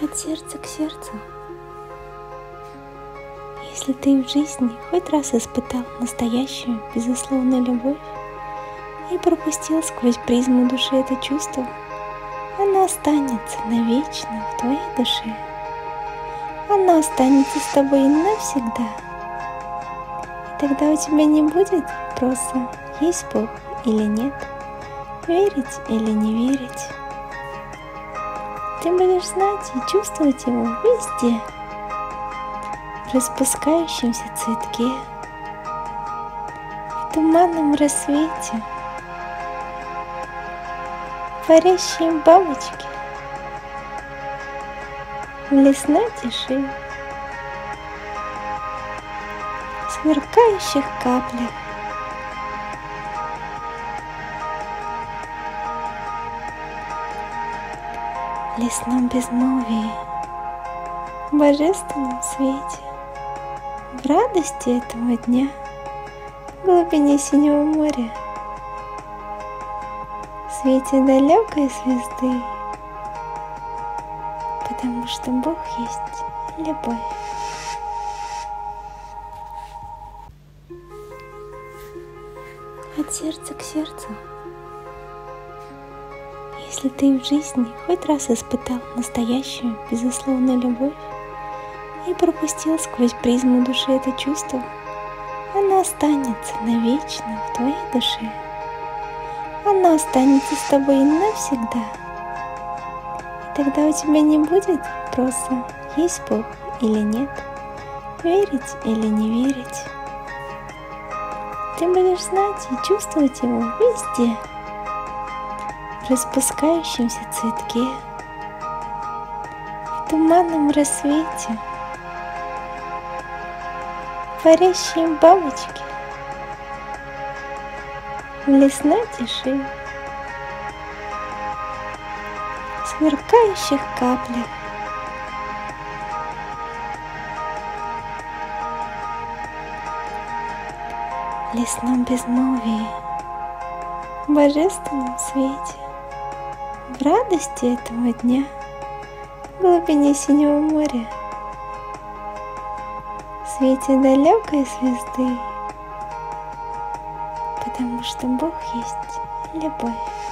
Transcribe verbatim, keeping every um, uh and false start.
От сердца к сердцу. Если ты в жизни хоть раз испытал настоящую, безусловную любовь и пропустил сквозь призму души это чувство, оно останется навечно в твоей душе. Оно останется с тобой навсегда. И тогда у тебя не будет вопроса, есть Бог или нет, верить или не верить. Ты будешь знать и чувствовать его везде, в распускающемся цветке, в туманном рассвете, в парящей бабочке, в лесной тиши, в сверкающих каплях, в лесном безмолвии, в божественном свете, в радости этого дня, в глубине синего моря, в свете далекой звезды, потому что Бог есть любовь. От сердца к сердцу. Если ты в жизни хоть раз испытал настоящую, безусловную любовь и пропустил сквозь призму души это чувство, оно останется навечно в твоей душе. Оно останется с тобой навсегда. И тогда у тебя не будет вопроса, есть Бог или нет, верить или не верить. Ты будешь знать и чувствовать его везде, в распускающемся цветке, в туманном рассвете, в парящей бабочке, в лесной тиши, в сверкающих каплях, в лесном безмолвии, в божественном свете, в радости этого дня, в глубине синего моря, в свете далекой звезды, потому что Бог есть любовь.